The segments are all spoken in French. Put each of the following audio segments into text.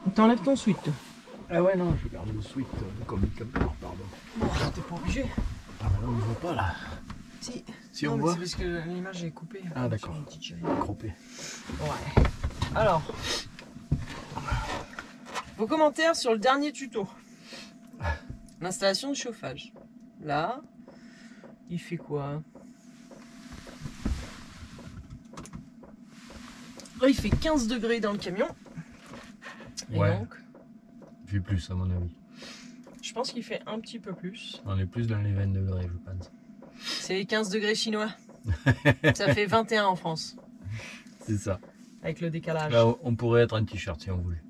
T'enlèves ton suite. Ah ouais, non, je garde le suite comme campeur, pardon. Bon, t'es pas obligé. Ah bah non, on ne voit pas là. Si. Si Non, on mais voit. c'est parce que l'image est coupée. Ah d'accord. Croppé. Ouais. Alors. Vos commentaires sur le dernier tuto. L'installation de chauffage. Là, il fait quoi? Là, il fait 15 degrés dans le camion. Et Ouais. donc, Il fait plus à mon avis. je pense qu'il fait un petit peu plus. On est plus dans les 20 degrés, je pense. C'est les 15 degrés chinois. Ça fait 21 en France. C'est ça. Avec le décalage. Là, on pourrait être en t-shirt si on voulait.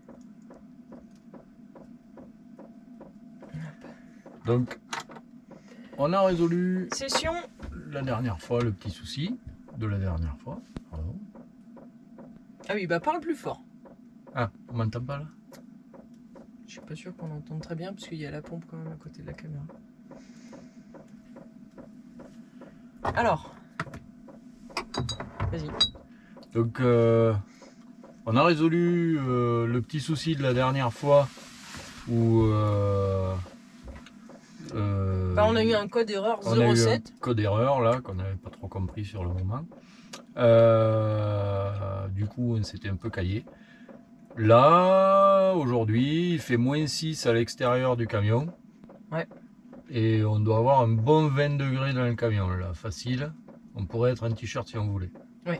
Donc, on a résolu Session. la dernière fois le petit souci de la dernière fois. Pardon. Ah oui, bah parle plus fort. Ah, on m'entend pas là? Je suis pas sûr qu'on entende très bien parce qu'il y a la pompe quand même à côté de la caméra. Alors, vas-y. Donc, on a résolu le petit souci de la dernière fois où Bah, on a eu un code erreur on a eu un 07. code erreur là qu'on n'avait pas trop compris sur le moment. Du coup, on s'était un peu caillé. Là, aujourd'hui, il fait -6 à l'extérieur du camion. Ouais. Et on doit avoir un bon 20 degrés dans le camion là, facile. On pourrait être en t-shirt si on voulait. Oui.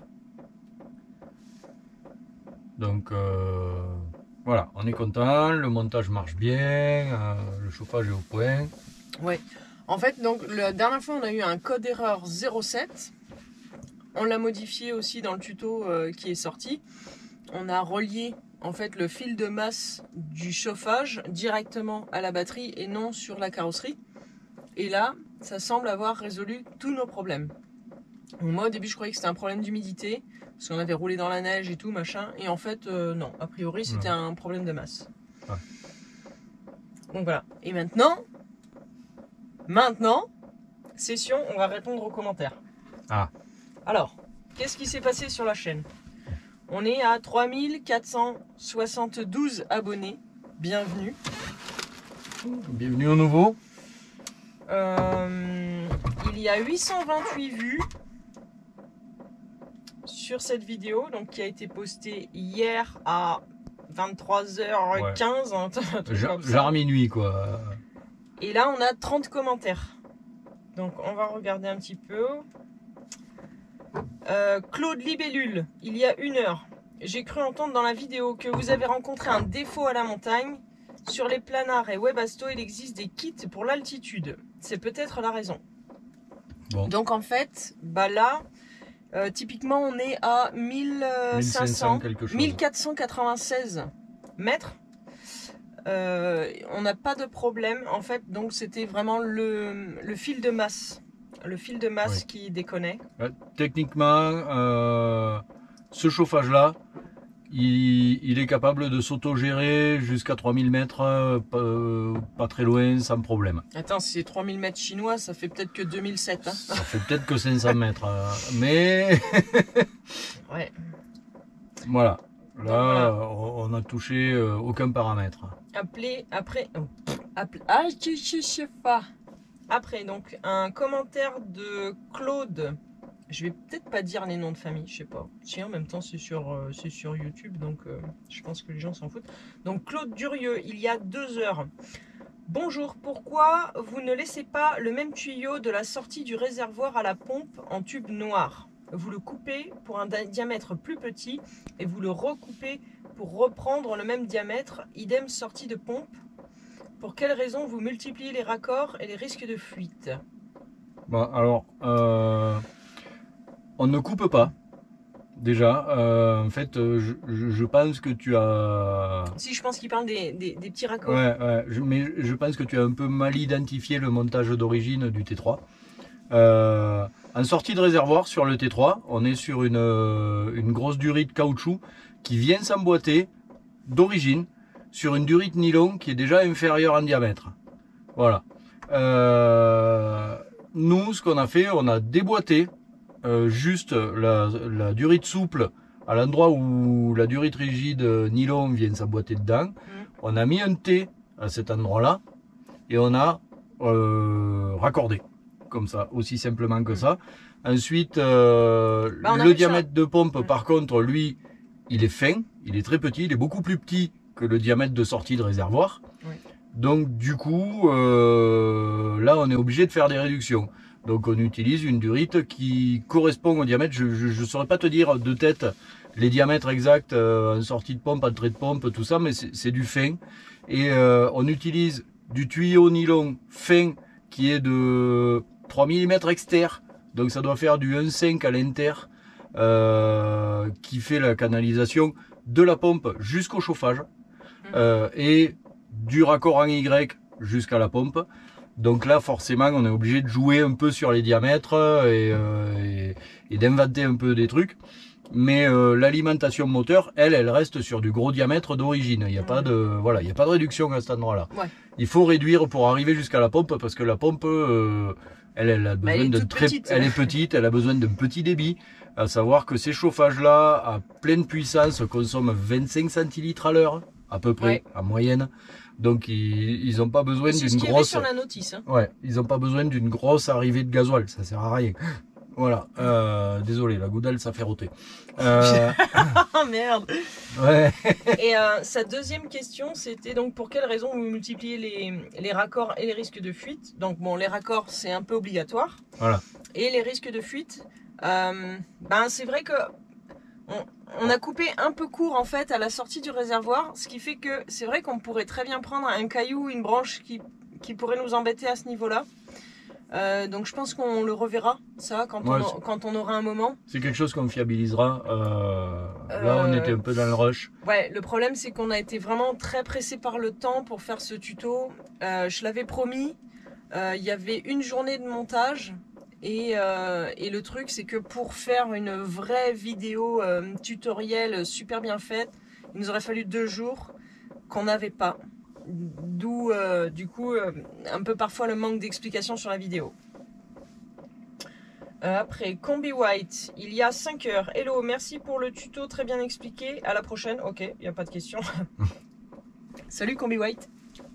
Donc voilà, on est content, le montage marche bien, le chauffage est au point. Ouais. En fait, donc la dernière fois, on a eu un code erreur 07. On l'a modifié aussi dans le tuto qui est sorti. On a relié en fait le fil de masse du chauffage directement à la batterie et non sur la carrosserie. Et là, ça semble avoir résolu tous nos problèmes. Moi, au début, je croyais que c'était un problème d'humidité, parce qu'on avait roulé dans la neige et tout, machin. Et en fait, non. A priori, c'était un problème de masse. Ouais. Donc voilà. Et maintenant, session, on va répondre aux commentaires. Ah. Alors, qu'est-ce qui s'est passé sur la chaîne? On est à 3472 abonnés. Bienvenue. Bienvenue au nouveau. Il y a 828 vues sur cette vidéo, donc qui a été postée hier à 23h15. Ouais. Genre minuit quoi. Et là, on a 30 commentaires. Donc, on va regarder un petit peu. Claude Libellule, il y a 1 heure. J'ai cru entendre dans la vidéo que vous avez rencontré un défaut à la montagne. Sur les planards et Webasto, il existe des kits pour l'altitude. C'est peut-être la raison. Bon. Donc en fait, bah là, typiquement on est à 1496 mètres. On n'a pas de problème en fait, donc c'était vraiment le fil de masse. Le fil de masse oui. Qui déconnait. Techniquement, ce chauffage-là, il est capable de s'autogérer jusqu'à 3000 mètres, pas très loin, sans problème. Attends, si c'est 3000 mètres chinois, ça fait peut-être que 2007. Hein. Ça fait peut-être que 500 mètres. Mais... ouais. Voilà. Là, voilà. On a touché aucun paramètre. Après... Ah, je sais pas. Après, donc, un commentaire de Claude. Je vais peut-être pas dire les noms de famille, je sais pas. Si, en même temps, c'est sur YouTube, donc je pense que les gens s'en foutent. Donc, Claude Durieux, il y a 2 heures. Bonjour, pourquoi vous ne laissez pas le même tuyau de la sortie du réservoir à la pompe en tube noir? Vous le coupez pour un diamètre plus petit et vous le recoupez pour reprendre le même diamètre, idem sortie de pompe. Pour quelle raison vous multipliez les raccords et les risques de fuite? Bon, alors, on ne coupe pas, déjà. En fait, je pense que tu as... Si, je pense qu'il parle des petits raccords. Ouais, mais je pense que tu as un peu mal identifié le montage d'origine du T3. En sortie de réservoir sur le T3, on est sur une grosse durite caoutchouc qui vient s'emboîter d'origine sur une durite nylon qui est déjà inférieure en diamètre. Voilà. Nous, ce qu'on a fait, on a déboîté juste la durite souple à l'endroit où la durite rigide nylon vient s'emboîter dedans, on a mis un T à cet endroit-là et on a raccordé, comme ça, aussi simplement que ça. Ensuite, le diamètre de pompe, par contre, lui, il est fin, il est très petit, il est beaucoup plus petit que le diamètre de sortie de réservoir. Donc du coup, là, on est obligé de faire des réductions. Donc on utilise une durite qui correspond au diamètre. Je ne saurais pas te dire de tête les diamètres exacts en sortie de pompe, entrée de pompe, tout ça, mais c'est du fin. Et on utilise du tuyau nylon fin qui est de 3 mm externe. Donc ça doit faire du 1,5 à l'inter qui fait la canalisation de la pompe jusqu'au chauffage et du raccord en Y jusqu'à la pompe. Donc là forcément on est obligé de jouer un peu sur les diamètres et d'inventer un peu des trucs. Mais l'alimentation moteur, elle reste sur du gros diamètre d'origine. Il n'y a pas de il y a pas de réduction à cet endroit-là. Il faut réduire pour arriver jusqu'à la pompe parce que la pompe elle a besoin de elle est petite, elle a besoin d'un petit débit. À savoir que ces chauffages-là, à pleine puissance, consomment 25 centilitres à l'heure, à peu près, en moyenne. Donc ils n'ont pas besoin d'une grosse. Sur la notice. Hein. Ouais, ils n'ont pas besoin d'une grosse arrivée de gasoil, ça sert à rien. Voilà. Désolé, la goudelle ça fait rôter. Oh merde. Ouais. Et sa deuxième question, c'était donc pour quelle raison vous multipliez les raccords et les risques de fuite. Donc bon, les raccords c'est un peu obligatoire. Voilà. Et les risques de fuite, c'est vrai que on a coupé un peu court en fait à la sortie du réservoir, ce qui fait que c'est vrai qu'on pourrait très bien prendre un caillou, une branche qui pourrait nous embêter à ce niveau-là. Donc je pense qu'on le reverra, ça, quand on aura un moment. C'est quelque chose qu'on fiabilisera. Là, on était un peu dans le rush. Ouais, le problème, c'est qu'on a été vraiment très pressé par le temps pour faire ce tuto. Je l'avais promis, il y avait une journée de montage. Et le truc, c'est que pour faire une vraie vidéo tutoriel super bien faite, il nous aurait fallu 2 jours qu'on n'avait pas. D'où, du coup, un peu parfois le manque d'explications sur la vidéo. Après, Combi White, il y a 5 heures. Hello, merci pour le tuto, très bien expliqué. À la prochaine. Ok, il n'y a pas de question. Salut Combi White.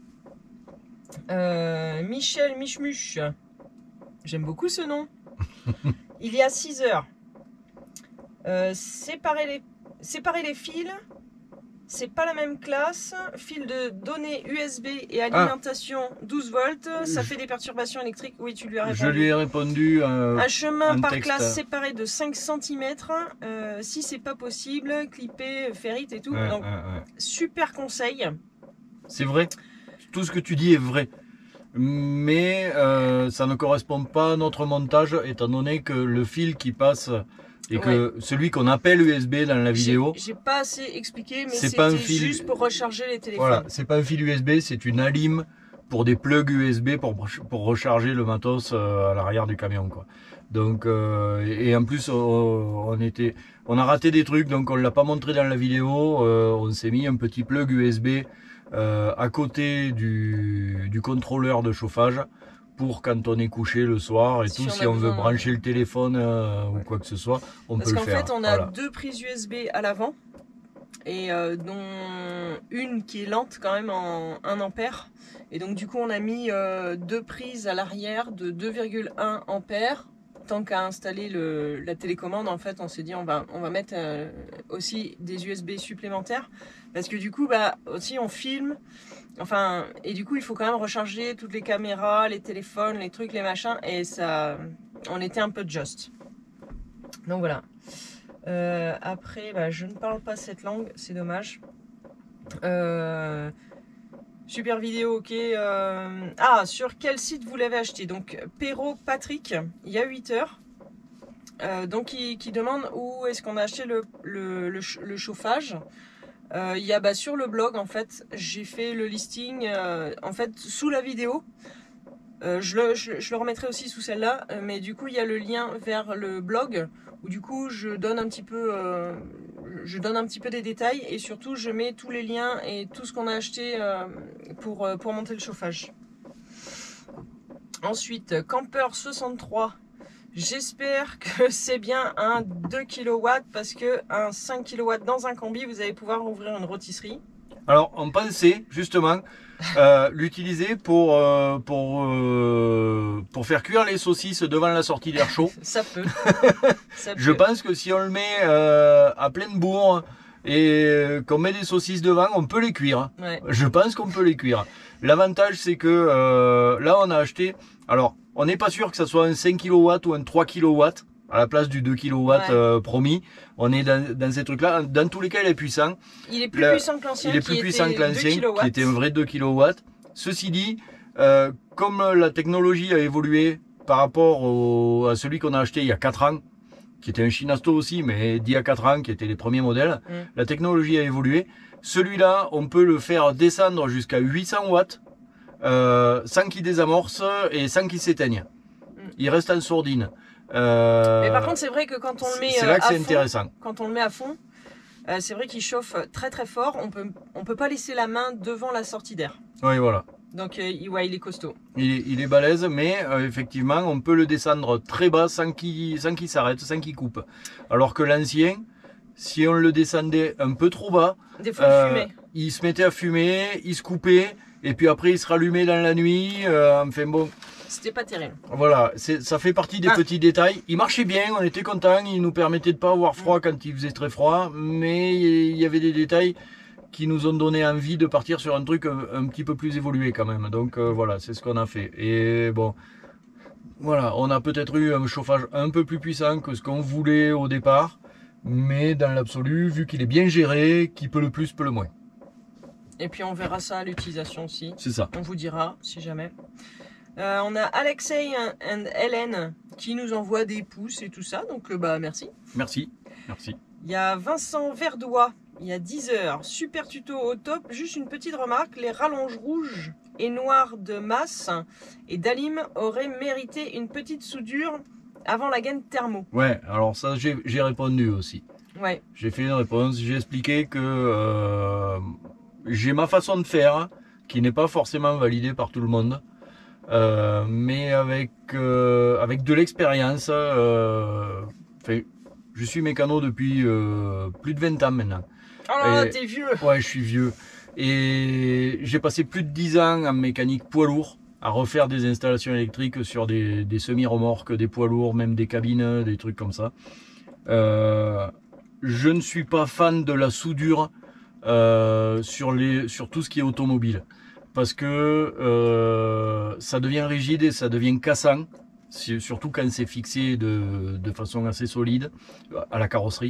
Michel Michmuche. J'aime beaucoup ce nom. Il y a 6 heures. Séparer les fils. C'est pas la même classe. Fil de données USB et alimentation 12 volts. Ça fait des perturbations électriques. Oui, tu lui as répondu. Je lui ai répondu. Un chemin par classe séparé de 5 cm. Si c'est pas possible, clipper, ferrite et tout. Donc, super conseil. C'est vrai. Tout ce que tu dis est vrai. Mais ça ne correspond pas à notre montage étant donné que le fil qui passe et que celui qu'on appelle USB dans la vidéo, j'ai pas assez expliqué, mais c'était juste pour recharger les téléphones. Voilà, c'est pas un fil USB, c'est une alim pour des plugs USB pour recharger le matos à l'arrière du camion, quoi. Donc et en plus on a raté des trucs, donc on l'a pas montré dans la vidéo. On s'est mis un petit plug USB à côté du contrôleur de chauffage pour quand on est couché le soir et tout, si on veut brancher le téléphone ou quoi que ce soit, on peut le faire. Parce qu'en fait, on a 2 prises USB à l'avant et dont une qui est lente quand même en 1 ampère. Et donc du coup, on a mis 2 prises à l'arrière de 2,1 ampères. Tant qu'à installer la télécommande, en fait, on s'est dit on va mettre aussi des USB supplémentaires parce que du coup, aussi on filme. Enfin, et du coup, il faut quand même recharger toutes les caméras, les téléphones, les trucs, les machins, et ça, on était un peu just. Donc voilà. Après, je ne parle pas cette langue, c'est dommage. Super vidéo, ok. Sur quel site vous l'avez acheté? Donc, Perrault Patrick, il y a 8 heures. Donc, qui demande où est-ce qu'on a acheté le chauffage. Il y a sur le blog, en fait, j'ai fait le listing en fait sous la vidéo. Je le remettrai aussi sous celle-là, mais du coup il y a le lien vers le blog où du coup je donne un petit peu des détails et surtout je mets tous les liens et tout ce qu'on a acheté pour monter le chauffage. Ensuite, Camper 63. J'espère que c'est bien un 2 kW parce que un 5 kW dans un combi, vous allez pouvoir ouvrir une rôtisserie. Alors, on pensait justement l'utiliser pour faire cuire les saucisses devant la sortie d'air chaud. Ça peut. Ça Je peut. pense que si on le met à pleine bourre et qu'on met des saucisses devant, on peut les cuire. Ouais. Je pense qu'on peut les cuire. L'avantage, c'est que là, on a acheté... Alors, on n'est pas sûr que ça soit un 5 kW ou un 3 kW à la place du 2 kW Ouais. promis. On est dans ces trucs-là. Dans tous les cas, il est puissant. Il est plus puissant que l'ancien. Il est plus puissant que l'ancien, 2 kW. qui était un vrai 2 kW. Ceci dit, comme la technologie a évolué par rapport à celui qu'on a acheté il y a 4 ans, qui était un Shinasto aussi, mais d'il y a 4 ans, qui était les premiers modèles, la technologie a évolué. Celui-là, on peut le faire descendre jusqu'à 800 watts, sans qu'il désamorce et sans qu'il s'éteigne. Il reste en sourdine. Mais par contre, c'est vrai que quand on le met c'est là que à c'est fond, intéressant. quand on le met à fond, c'est vrai qu'il chauffe très très fort. On peut pas laisser la main devant la sortie d'air. Oui, voilà. Donc ouais, il est costaud. Il est balèze, mais effectivement, on peut le descendre très bas sans qu'il s'arrête, sans qu'il coupe. Alors que l'ancien, si on le descendait un peu trop bas, Des fois, il fumait. il se mettait à fumer, il se coupait, et puis après il se rallumait dans la nuit. Enfin bon, C'était pas terrible. voilà, ça fait partie des petits détails. Il marchait bien, on était content, il nous permettait de pas avoir froid quand il faisait très froid, mais il y avait des détails qui nous ont donné envie de partir sur un truc un petit peu plus évolué quand même. Donc voilà, c'est ce qu'on a fait. Et bon, voilà, on a peut-être eu un chauffage un peu plus puissant que ce qu'on voulait au départ, mais dans l'absolu, vu qu'il est bien géré, qui peut le plus, peut le moins. Et puis on verra ça à l'utilisation aussi. C'est ça. On vous dira si jamais. On a Alexei and Hélène qui nous envoient des pouces et tout ça. Donc bah merci. Merci. Merci. Il y a Vincent Verdois. Il y a 10 heures. Super tuto au top. Juste une petite remarque. Les rallonges rouges et noires de Masse et d'Alim auraient mérité une petite soudure avant la gaine thermo. Ouais, alors ça j'ai répondu aussi. Ouais. J'ai fait une réponse, j'ai expliqué que j'ai ma façon de faire qui n'est pas forcément validée par tout le monde. Mais avec de l'expérience, je suis mécano depuis plus de 20 ans maintenant. Oh là là, t'es vieux. Ouais, je suis vieux. Et j'ai passé plus de 10 ans en mécanique poids lourd, à refaire des installations électriques sur des semi-remorques, des poids lourds, même des cabines, des trucs comme ça. Je ne suis pas fan de la soudure sur tout ce qui est automobile. Parce que ça devient rigide et ça devient cassant, surtout quand c'est fixé de façon assez solide à la carrosserie.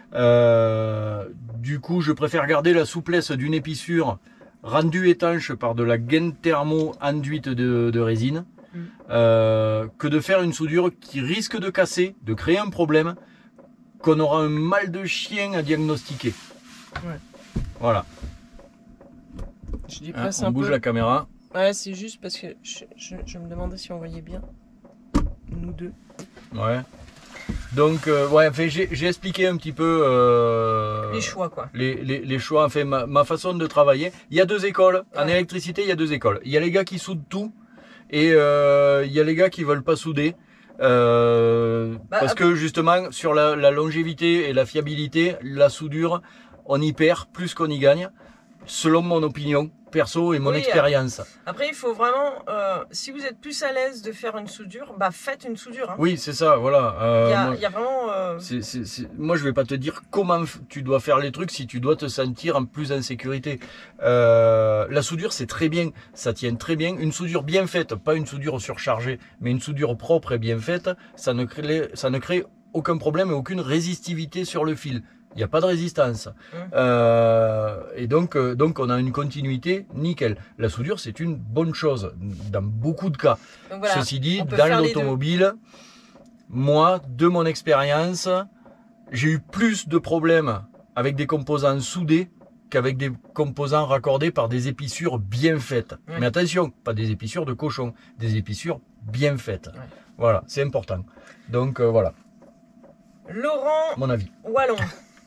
Du coup, je préfère garder la souplesse d'une épissure rendue étanche par de la gaine thermo enduite de résine, que de faire une soudure qui risque de casser, de créer un problème, qu'on aura un mal de chien à diagnostiquer. Ouais. Voilà. Je déplace on bouge la caméra. Ouais, c'est juste parce que je me demandais si on voyait bien nous deux. Ouais. Donc, ouais, enfin, j'ai expliqué un petit peu les choix, quoi. Les choix, enfin, ma façon de travailler. Il y a deux écoles. En électricité, il y a deux écoles. Il y a les gars qui soudent tout et il y a les gars qui veulent pas souder. Parce que justement, sur la longévité et la fiabilité, la soudure, on y perd plus qu'on y gagne. Selon mon opinion perso et mon expérience. Après, il faut vraiment, si vous êtes plus à l'aise de faire une soudure, bah faites une soudure. Hein. Oui, c'est ça, voilà. Il y a vraiment... Moi, je vais pas te dire comment tu dois faire les trucs si tu dois te sentir plus en sécurité. La soudure, c'est très bien, ça tient très bien. Une soudure bien faite, pas une soudure surchargée, mais une soudure propre et bien faite, ça ne crée aucun problème et aucune résistivité sur le fil. Il n'y a pas de résistance. Et donc on a une continuité nickel. La soudure, c'est une bonne chose dans beaucoup de cas. Donc voilà, ceci dit, dans l'automobile, moi, de mon expérience, j'ai eu plus de problèmes avec des composants soudés qu'avec des composants raccordés par des épissures bien faites. Mais attention, pas des épissures de cochon, des épissures bien faites. Voilà, c'est important. Donc voilà. Laurent mon avis. Wallon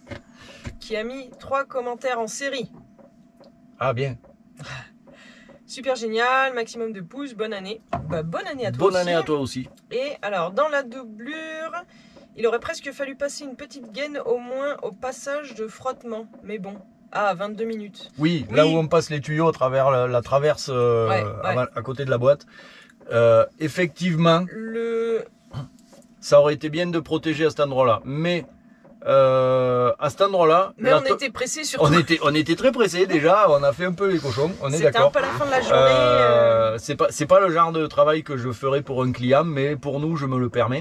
qui a mis 3 commentaires en série. Ah bien. Super génial, maximum de pouces, bonne année. Bah, bonne année à toi aussi. Bonne année à toi aussi. Et alors, dans la doublure, il aurait presque fallu passer une petite gaine au moins au passage de frottement. Mais bon, 22 minutes. Oui, là où on passe les tuyaux à travers la traverse à côté de la boîte. Effectivement, ça aurait été bien de protéger à cet endroit-là. Mais à cet endroit-là... Mais on était pressés surtout. On était très pressés déjà, on a fait un peu les cochons, on est d'accord. C'était un peu la fin de la journée. C'est pas le genre de travail que je ferais pour un client, mais pour nous, je me le permets.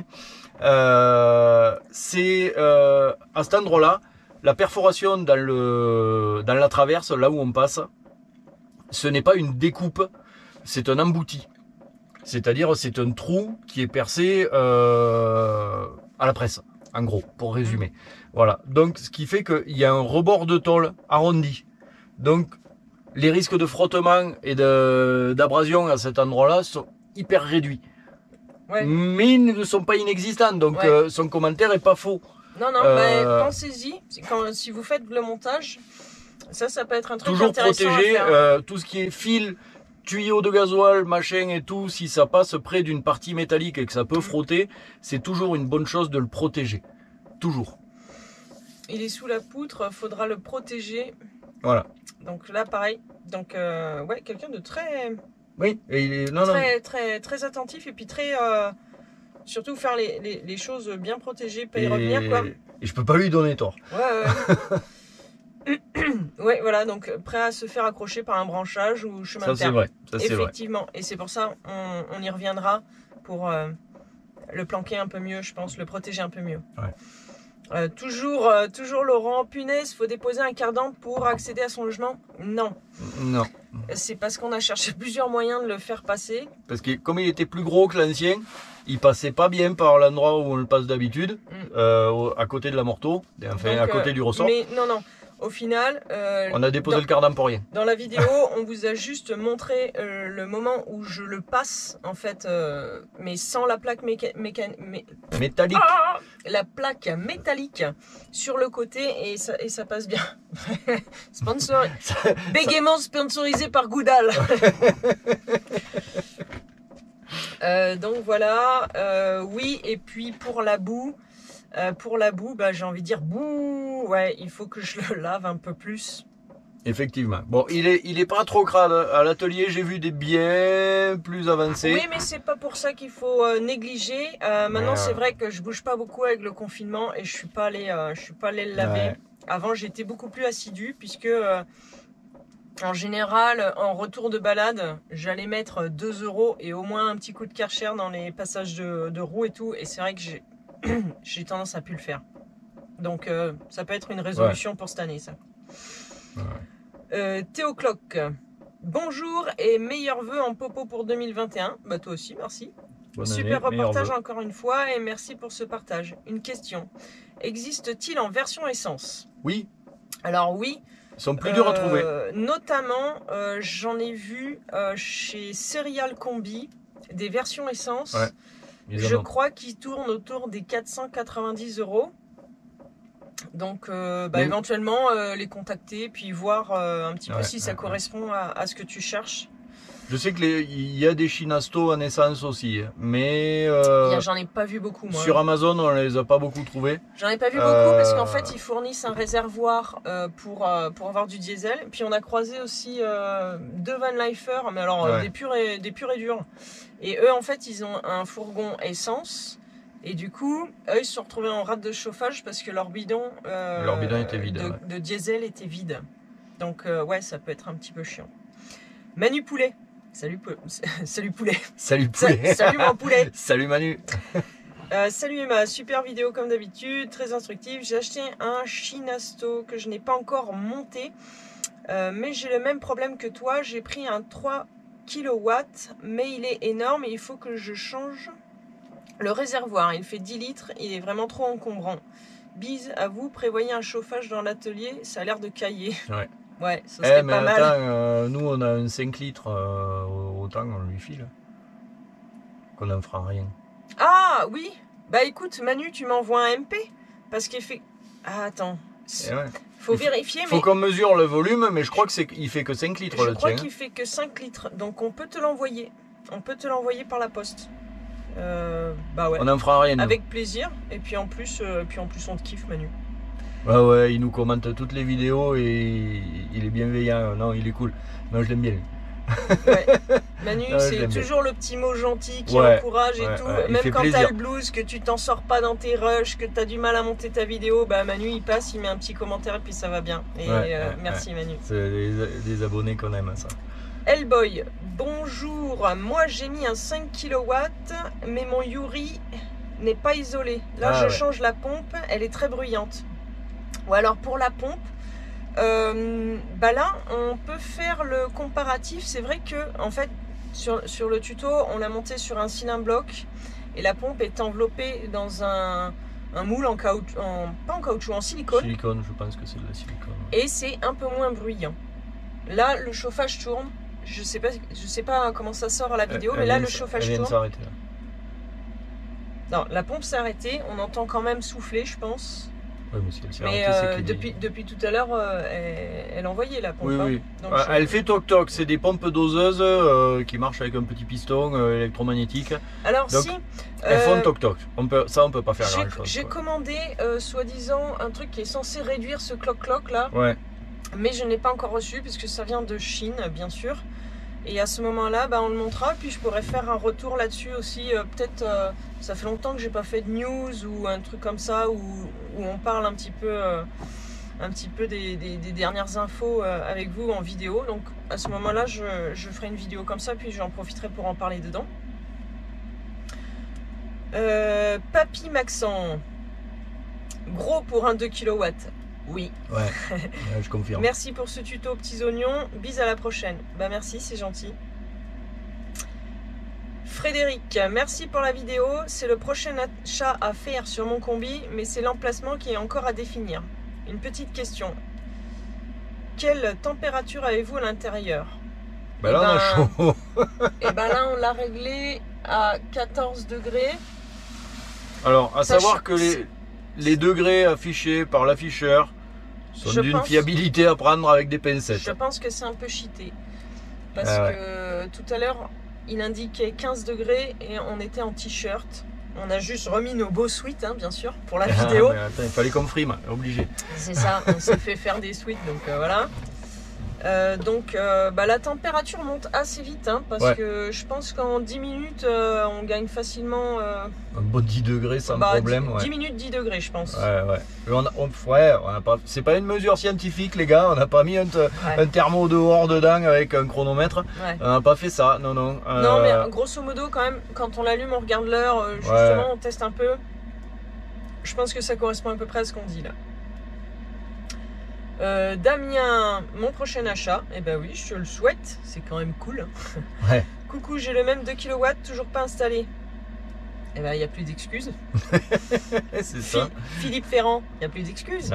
C'est à cet endroit-là, la perforation dans la traverse, là où on passe, ce n'est pas une découpe, c'est un embouti. C'est-à-dire, c'est un trou qui est percé à la presse, en gros, pour résumer. Voilà. Donc, ce qui fait qu'il y a un rebord de tôle arrondi. Donc, les risques de frottement et d'abrasion à cet endroit-là sont hyper réduits. Ouais. Mais ils ne sont pas inexistants. Donc, son commentaire est pas faux. Non, pensez-y. Si vous faites le montage, ça peut être un truc toujours intéressant protéger à faire. tout ce qui est fil, tuyau de gasoil, machin et tout. Si ça passe près d'une partie métallique et que ça peut frotter, c'est toujours une bonne chose de le protéger. Toujours. Il est sous la poutre, faudra le protéger. Voilà. Donc là, pareil. Donc, quelqu'un de très... Oui, et il est... très attentif et puis très... surtout faire les choses bien protégées, pas y revenir, quoi. Et je peux pas lui donner tort. Ouais. Ouais, voilà, donc prêt à se faire accrocher par un branchage ou chemin de terre. C'est vrai. Ça, effectivement. Vrai. Et c'est pour ça, on y reviendra pour le planquer un peu mieux, je pense, le protéger un peu mieux. Ouais. Toujours Laurent, punaise, faut déposer un cardan pour accéder à son logement? Non. Non. C'est parce qu'on a cherché plusieurs moyens de le faire passer. Parce que comme il était plus gros que l'ancien, il passait pas bien par l'endroit où on le passe d'habitude, à côté de la morteau, enfin donc, à côté du ressort. Mais non. Au final, on a déposé le cardan pour rien. Dans la vidéo, on vous a juste montré le moment où je le passe, en fait, mais sans la plaque métallique. La plaque métallique sur le côté et ça passe bien. Bégaiement sponsorisé par Goudal. Donc voilà, oui, et puis pour la boue, j'ai envie de dire bouh, ouais, il faut que je le lave un peu plus. Effectivement. Bon, il est pas trop crade. À l'atelier, j'ai vu des bien plus avancés. Oui, mais c'est pas pour ça qu'il faut négliger. Maintenant, c'est vrai que je bouge pas beaucoup avec le confinement et je suis pas allé le laver. Ouais. Avant, j'étais beaucoup plus assidue puisque en général, en retour de balade, j'allais mettre 2 € et au moins un petit coup de Karcher dans les passages de roues et tout. Et c'est vrai que j'ai tendance à plus le faire. Donc, ça peut être une résolution pour cette année, ça. Ouais. Théo Clock, bonjour et meilleurs vœux en popo pour 2021. Bah toi aussi, merci. Bonne Super année, reportage encore une fois et merci pour ce partage. Une question, existe-t-il en version essence? Oui. Alors oui. Ils sont plus durs à trouver. Notamment, j'en ai vu chez Serial Combi des versions essence. Ouais, je crois qu'ils tournent autour des 490 €. Donc, éventuellement, les contacter, puis voir un petit peu si ça correspond à ce que tu cherches. Je sais qu'il y a des Shinasto en essence aussi, mais... J'en ai pas vu beaucoup, moi. Sur Amazon, on les a pas beaucoup trouvés. J'en ai pas vu beaucoup parce qu'en fait, ils fournissent un réservoir pour avoir du diesel. Puis on a croisé aussi 2 van lifers, mais alors des purs et durs. Et eux, en fait, ils ont un fourgon essence. Et du coup, eux, ils se sont retrouvés en rate de chauffage parce que leur bidon était vide, de diesel était vide. Donc, ça peut être un petit peu chiant. Manu Poulet. Salut Poulet. Salut Poulet. Salut mon poulet. Salut Manu. Salut Emma, super vidéo comme d'habitude, très instructive. J'ai acheté un Shinasto que je n'ai pas encore monté. Mais j'ai le même problème que toi. J'ai pris un 3 kW, mais il est énorme et il faut que je change... Le réservoir, il fait 10 litres, il est vraiment trop encombrant. Bise à vous, prévoyez un chauffage dans l'atelier, ça a l'air de cailler. Ouais, ça serait pas mal. Attends, nous on a un 5 litres, autant on lui file. Qu'on n'en fera rien. Ah oui, bah écoute Manu, tu m'envoies un MP. Parce qu'il fait... Ah attends. Faut vérifier, faut qu'on mesure le volume, mais je crois qu'il fait que 5 litres le tien. Je crois qu'il fait que 5 litres, donc on peut te l'envoyer. On peut te l'envoyer par la poste. Bah ouais. On n'en fera rien. Avec plaisir, et puis en plus on te kiffe, Manu. Ouais, il nous commente toutes les vidéos et il est bienveillant. Non, il est cool. Non, je l'aime bien. Ouais. Manu, c'est toujours le petit mot gentil qui encourage et tout. Même quand t'as le blues, que tu t'en sors pas dans tes rushs, que t'as du mal à monter ta vidéo, bah Manu il passe, il met un petit commentaire et puis ça va bien. Et merci Manu. C'est des abonnés qu'on aime, ça. Hellboy, bonjour. Moi j'ai mis un 5 kW, mais mon Yuri n'est pas isolé. Là je change la pompe, elle est très bruyante. Ou alors pour la pompe, bah là on peut faire le comparatif. C'est vrai que en fait sur le tuto on l'a monté sur un cylindre bloc et la pompe est enveloppée dans un moule en caoutchouc, pas en caoutchouc, en silicone. Silicone, je pense que c'est de la silicone. Et c'est un peu moins bruyant. Là le chauffage tourne. Je sais pas comment ça sort à la vidéo, mais là le chauffage tourne. Non, la pompe s'est arrêtée. On entend quand même souffler, je pense. Oui, mais depuis tout à l'heure, elle envoyait la pompe. Oui. Donc, elle fait toc-toc. C'est des pompes doseuses qui marchent avec un petit piston électromagnétique. Alors donc, si... elles font toc-toc. On peut pas faire grand-chose. J'ai commandé, soi-disant, un truc qui est censé réduire ce cloc-cloc là. Ouais. Mais je ne l'ai pas encore reçu puisque ça vient de Chine, bien sûr. Et à ce moment-là, bah, on le montrera. Puis je pourrais faire un retour là-dessus aussi. Peut-être, ça fait longtemps que j'ai pas fait de news ou un truc comme ça où on parle un petit peu des dernières infos avec vous en vidéo. Donc à ce moment-là, je ferai une vidéo comme ça. Puis j'en profiterai pour en parler dedans. Papy Maxent. Gros pour un 2 kW. Oui. Ouais, je confirme. Merci pour ce tuto petits oignons. Bis à la prochaine. Bah merci, c'est gentil. Frédéric, merci pour la vidéo. C'est le prochain achat à faire sur mon combi, mais c'est l'emplacement qui est encore à définir. Une petite question. Quelle température avez-vous à l'intérieur? Bah là, on a chaud. Et ben là, on l'a réglé à 14 degrés. Alors, à savoir que les degrés affichés par l'afficheur sont d'une fiabilité à prendre avec des pincettes. Je pense que c'est un peu cheaté. Parce que tout à l'heure, il indiquait 15 degrés et on était en t-shirt. On a juste remis nos beaux sweats, hein, bien sûr, pour la vidéo. Mais attends, il fallait qu'on frime, obligé. C'est ça, on s'est fait faire des sweats, donc voilà. Bah, la température monte assez vite, hein, parce que je pense qu'en 10 minutes, on gagne facilement... un bon 10 degrés sans problème. 10 minutes, 10 degrés, je pense. C'est pas une mesure scientifique, les gars. On n'a pas mis un thermo dehors dedans avec un chronomètre. Ouais. On n'a pas fait ça, non. Non, mais grosso modo, quand même, quand on l'allume, on regarde l'heure, justement, on teste un peu. Je pense que ça correspond à peu près à ce qu'on dit là. Damien, mon prochain achat, eh ben oui, je te le souhaite, c'est quand même cool. Ouais. Coucou, j'ai le même 2 kW, toujours pas installé. Eh ben, il n'y a plus d'excuses. C'est ça. Philippe Ferrand, il n'y a plus d'excuses.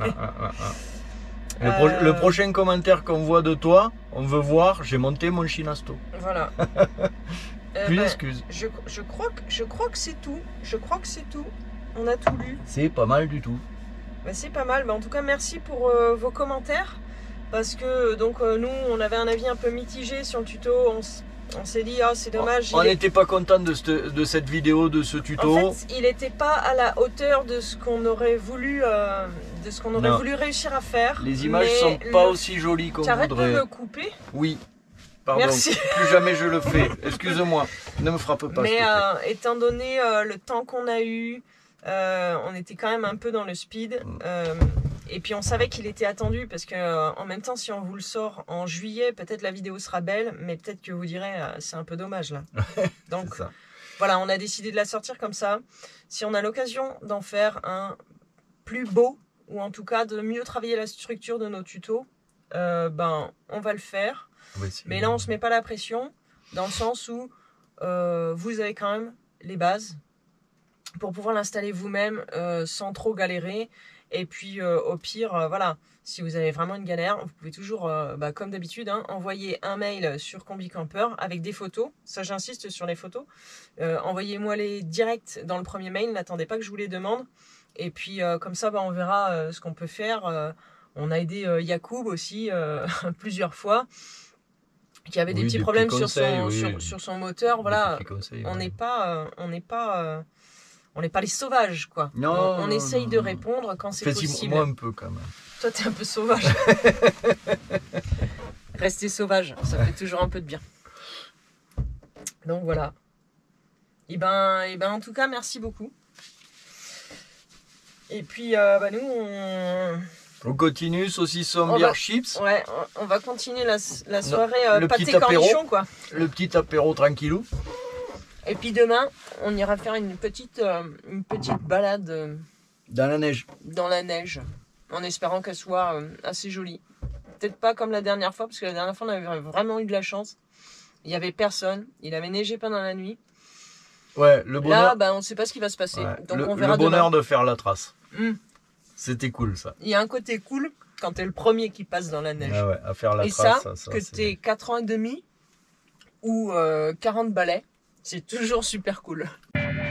Le prochain commentaire qu'on voit de toi, on veut voir, j'ai monté mon Chinasto. Voilà. Plus d'excuses. Je crois que c'est tout. Je crois que c'est tout. On a tout lu. C'est pas mal du tout. Bah, c'est pas mal. Bah, en tout cas, merci pour vos commentaires. Parce que donc nous, on avait un avis un peu mitigé sur le tuto. On s'est dit, ah, c'est dommage. On n'était pas content de cette vidéo, de ce tuto. En fait, il n'était pas à la hauteur de ce qu'on aurait voulu, voulu réussir à faire. Les images sont pas aussi jolies qu'on voudrait. Arrête de me couper. Oui. Pardon. Merci. Plus jamais je le fais. Excuse-moi. Ne me frappe pas. Mais étant donné le temps qu'on a eu, on était quand même un peu dans le speed. Et puis on savait qu'il était attendu parce que en même temps, si on vous le sort en juillet, peut-être la vidéo sera belle, mais peut-être que vous direz c'est un peu dommage là. Donc voilà, on a décidé de la sortir comme ça. Si on a l'occasion d'en faire un plus beau, ou en tout cas de mieux travailler la structure de nos tutos, ben on va le faire. Mais là, on se met pas la pression, dans le sens où vous avez quand même les bases pour pouvoir l'installer vous-même sans trop galérer. Et puis au pire, voilà, si vous avez vraiment une galère, vous pouvez toujours, comme d'habitude, envoyer un mail sur CombiCamper avec des photos. Ça, j'insiste sur les photos. Envoyez-moi les directs dans le premier mail. N'attendez pas que je vous les demande. Et puis comme ça, on verra ce qu'on peut faire. On a aidé Yacoub aussi plusieurs fois, qui avait des petits des problèmes petits sur conseils, sur son moteur. Voilà, Des petits conseils, on ouais. n'est pas, on n'est pas les sauvages, quoi. Non, On non, essaye non, de non. répondre quand c'est Enfin, si, possible. moi un peu quand même. Toi, t'es un peu sauvage. Rester sauvage, ça fait toujours un peu de bien. Donc voilà. Et ben, en tout cas, merci beaucoup. Et puis, nous, On continue, saucisson, On bière, va- chips. ouais, on va continuer la soirée le pâté petit apéro. cornichon, quoi. Le petit apéro tranquillou. Et puis demain, on ira faire une petite balade Dans la neige. dans la neige, en espérant qu'elle soit assez jolie. Peut-être pas comme la dernière fois, parce que la dernière fois, on avait vraiment eu de la chance. Il n'y avait personne, il avait neigé pendant la nuit. Ouais, le bonheur. Là, on ne sait pas ce qui va se passer. Ouais, Donc le on verra bonheur demain. de faire la trace. Hmm. C'était cool ça. Il y a un côté cool quand t'es le premier qui passe dans la neige. Ah ouais, à faire la Et trace. que c'est- t'aies 4 ans et demi ou 40 balais, c'est toujours super cool.